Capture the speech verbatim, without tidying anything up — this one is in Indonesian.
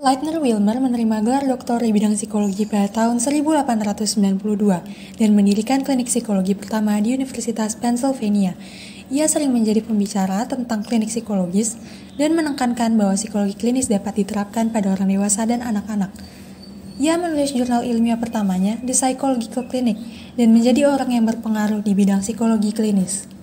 Lightner Wilmer menerima gelar doktor di bidang psikologi pada tahun seribu delapan ratus sembilan puluh dua dan mendirikan klinik psikologi pertama di Universitas Pennsylvania. Ia sering menjadi pembicara tentang klinik psikologis dan menekankan bahwa psikologi klinis dapat diterapkan pada orang dewasa dan anak-anak. Ia menulis jurnal ilmiah pertamanya, The Psychological Clinic, dan menjadi orang yang berpengaruh di bidang psikologi klinis.